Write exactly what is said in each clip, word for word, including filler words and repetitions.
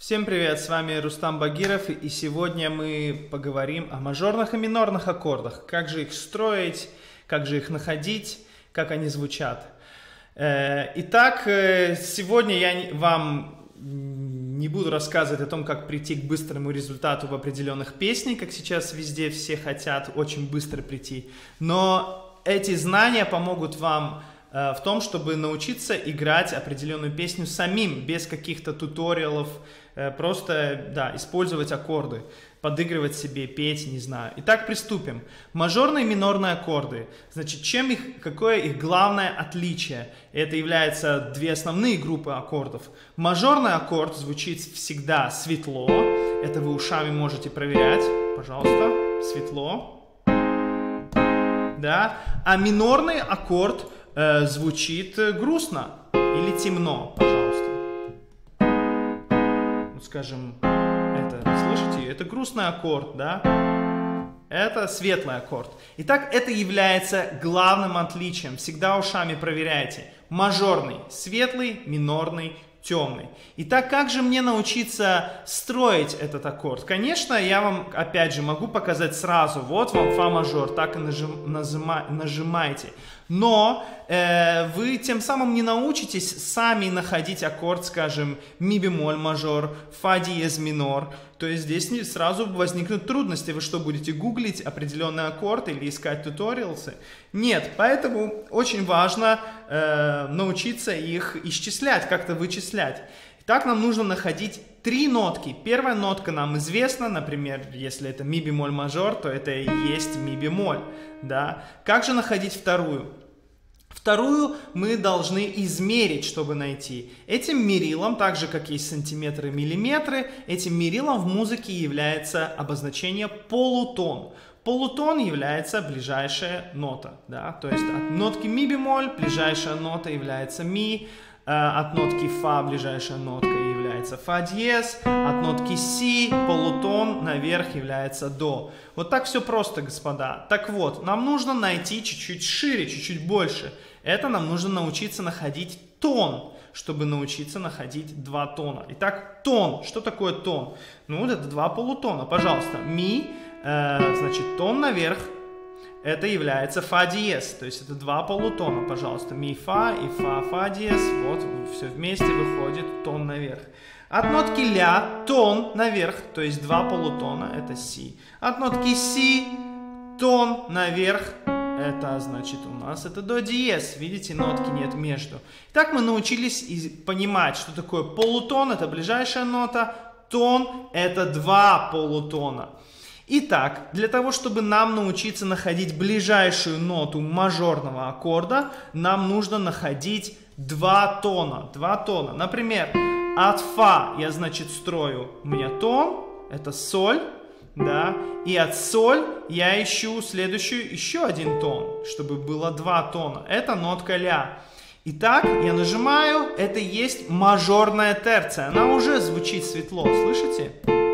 Всем привет, с вами Рустам Багиров, и сегодня мы поговорим о мажорных и минорных аккордах. Как же их строить, как же их находить, как они звучат. Итак, сегодня я вам не буду рассказывать о том, как прийти к быстрому результату в определенных песнях, как сейчас везде все хотят очень быстро прийти. Но эти знания помогут вам в том, чтобы научиться играть определенную песню самим, без каких-то туториалов, просто, да, использовать аккорды, подыгрывать себе, петь, не знаю. Итак, приступим. Мажорные и минорные аккорды. Значит, чем их, какое их главное отличие? Это являются две основные группы аккордов. Мажорный аккорд звучит всегда светло. Это вы ушами можете проверять. Пожалуйста, светло. Да. А минорный аккорд э, звучит грустно или темно, пожалуйста. Вот, скажем, это, слышите, это грустный аккорд, да? Это светлый аккорд. Итак, это является главным отличием. Всегда ушами проверяйте. Мажорный светлый, минорный темный. Итак, как же мне научиться строить этот аккорд? Конечно, я вам, опять же, могу показать сразу. Вот вам фа мажор, так и нажим, нажима, нажимайте. Но э, вы тем самым не научитесь сами находить аккорд, скажем, ми бемоль мажор, фа диез минор. То есть здесь не сразу возникнут трудности. Вы что, будете гуглить определенный аккорд или искать туториалсы? Нет, поэтому очень важно э, научиться их исчислять, как-то вычислять. Итак, нам нужно находить три нотки. Первая нотка нам известна, например, если это ми бемоль мажор, то это и есть ми бемоль. Да? Как же находить вторую? Вторую мы должны измерить, чтобы найти. Этим мерилом, так же как есть сантиметры и миллиметры, этим мерилом в музыке является обозначение полутон. Полутон является ближайшая нота. Да? То есть от нотки ми бемоль ближайшая нота является ми, от нотки фа ближайшая нотка является фа диез, от нотки си полутон наверх является до. Вот так все просто, господа. Так вот, нам нужно найти чуть-чуть шире, чуть-чуть больше. Это нам нужно научиться находить тон, чтобы научиться находить два тона. Итак, тон. Что такое тон? Ну, вот это два полутона. Пожалуйста, ми, э, значит, тон наверх. Это является фа диез, то есть это два полутона, пожалуйста, ми фа и фа фа диез, вот все вместе выходит тон наверх. От нотки ля тон наверх, то есть два полутона, это си. От нотки си тон наверх, это значит у нас это до диез, видите, нотки нет между. Так мы научились понимать, что такое полутон, это ближайшая нота, тон это два полутона. Итак, для того, чтобы нам научиться находить ближайшую ноту мажорного аккорда, нам нужно находить два тона. Два тона. Например, от фа я, значит, строю, у меня тон, это соль, да, и от соль я ищу следующую, еще один тон, чтобы было два тона. Это нотка ля. Итак, я нажимаю, это есть мажорная терция. Она уже звучит светло, слышите?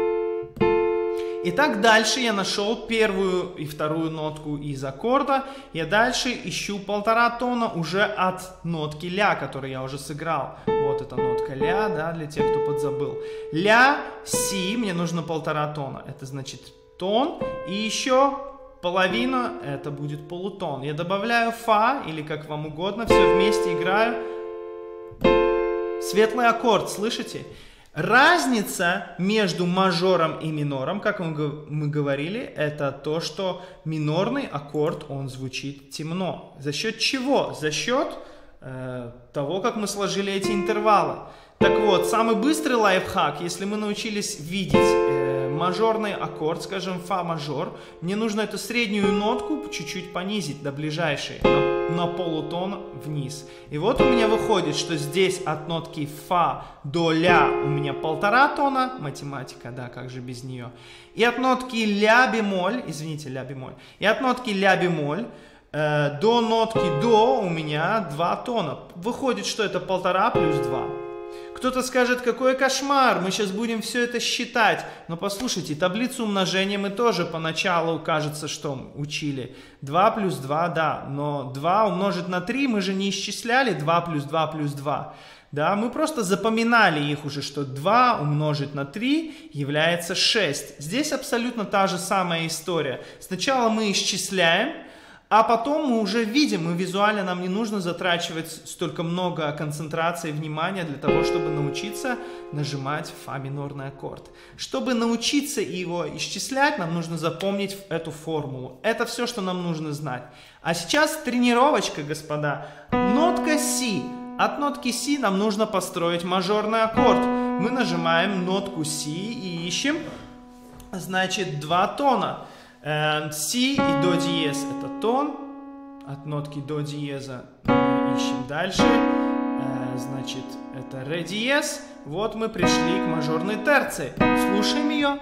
Итак, дальше я нашел первую и вторую нотку из аккорда. Я дальше ищу полтора тона уже от нотки ля, которую я уже сыграл. Вот эта нотка ля, да, для тех, кто подзабыл. Ля, си, мне нужно полтора тона. Это значит тон. И еще половина, это будет полутон. Я добавляю фа, или как вам угодно, все вместе играю. Светлый аккорд, слышите? Разница между мажором и минором, как мы говорили, это то, что минорный аккорд, он звучит темно. За счет чего? За счет э, того, как мы сложили эти интервалы. Так вот, самый быстрый лайфхак, если мы научились видеть э, мажорный аккорд, скажем, фа мажор, мне нужно эту среднюю нотку чуть-чуть понизить до ближайшей, на, на полутон вниз. И вот у меня выходит, что здесь от нотки фа до ля у меня полтора тона, математика, да, как же без нее. И от нотки ля бемоль, извините, ля бемоль, и от нотки ля бемоль э, до нотки до у меня два тона. Выходит, что это полтора плюс два. Кто-то скажет, какой кошмар, мы сейчас будем все это считать. Но послушайте, таблицу умножения мы тоже поначалу, кажется, что учили. два плюс два, да, но два умножить на три мы же не исчисляли два плюс два плюс два. Да, мы просто запоминали их уже, что два умножить на три является шесть. Здесь абсолютно та же самая история. Сначала мы исчисляем, а потом мы уже видим, и визуально нам не нужно затрачивать столько много концентрации и внимания для того, чтобы научиться нажимать фа минорный аккорд. Чтобы научиться его исчислять, нам нужно запомнить эту формулу. Это все, что нам нужно знать. А сейчас тренировочка, господа. Нотка си. От нотки си нам нужно построить мажорный аккорд. Мы нажимаем нотку си и ищем, значит, два тона. Си и до диез это тон. От нотки до диеза мы ищем дальше. Значит, это ре диез. Вот мы пришли к мажорной терции. Слушаем ее.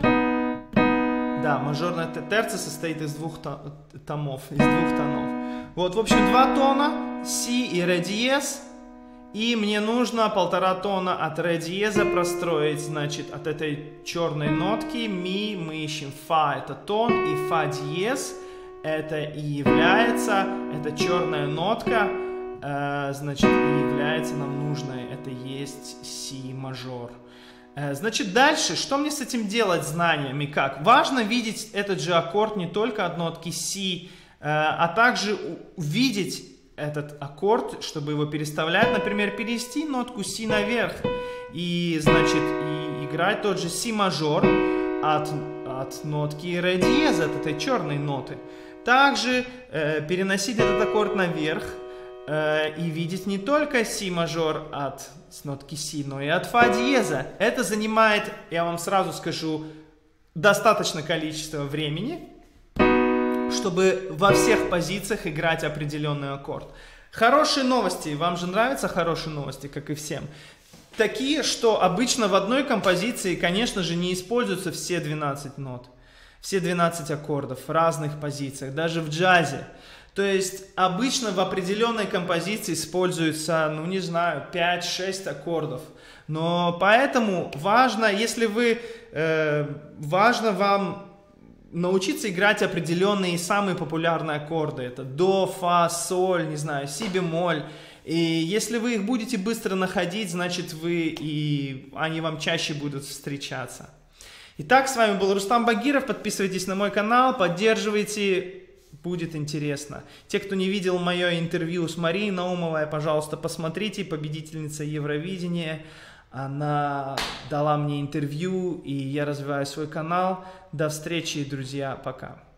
Да, мажорная терция состоит из двух томов, из двух тонов. Вот, в общем, два тона, си и ре диез. И мне нужно полтора тона от ре диеза простроить, значит, от этой черной нотки ми мы ищем фа, это тон, и фа диез, это и является, это черная нотка, э, значит, и является нам нужной, это есть си мажор. Э, значит, дальше, что мне с этим делать знаниями, как? Важно видеть этот же аккорд не только от нотки си, э, а также увидеть этот аккорд, чтобы его переставлять, например, перевести нотку си наверх и, значит, и играть тот же си мажор от, от нотки ре диез, от этой черной ноты. Также э, переносить этот аккорд наверх э, и видеть не только си мажор от нотки си, но и от фа диеза. Это занимает, я вам сразу скажу, достаточное количество времени, чтобы во всех позициях играть определенный аккорд. Хорошие новости. Вам же нравятся хорошие новости, как и всем. Такие, что обычно в одной композиции, конечно же, не используются все двенадцать нот. Все двенадцать аккордов в разных позициях, даже в джазе. То есть обычно в определенной композиции используется, ну не знаю, пять-шесть аккордов. Но поэтому важно, если вы, э, важно вам научиться играть определенные самые популярные аккорды. Это до, фа, соль, не знаю, си бемоль. И если вы их будете быстро находить, значит вы и они вам чаще будут встречаться. Итак, с вами был Рустам Багиров. Подписывайтесь на мой канал, поддерживайте, будет интересно. Те, кто не видел мое интервью с Марией Наумовой, пожалуйста, посмотрите. Победительница Евровидения. Она дала мне интервью, и я развиваю свой канал. До встречи, друзья. Пока.